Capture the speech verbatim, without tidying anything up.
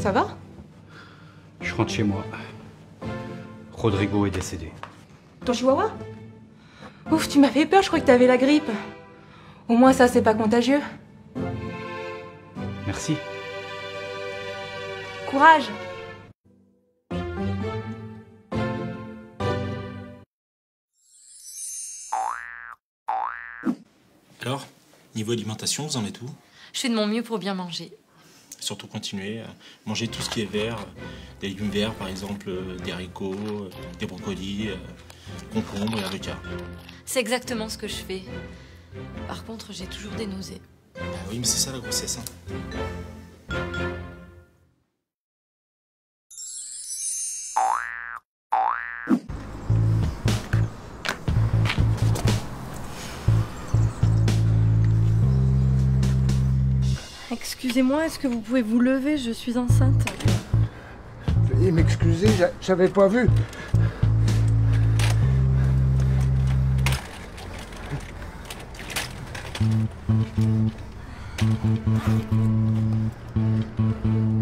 ça va? Je rentre chez moi. Rodrigo est décédé. Ton chihuahua? Ouf, tu m'as fait peur, je crois que t'avais la grippe. Au moins ça, c'est pas contagieux. Merci. Courage! Alors, niveau alimentation, vous en êtes où? Je fais de mon mieux pour bien manger. Surtout continuer à manger tout ce qui est vert, des légumes verts par exemple, des haricots, des brocolis, concombres et avocats. C'est exactement ce que je fais. Par contre, j'ai toujours des nausées. Bah oui, mais c'est ça la grossesse. Hein. Excusez-moi, est-ce que vous pouvez vous lever? Je suis enceinte. Veuillez m'excuser, j'avais pas vu. Mmh.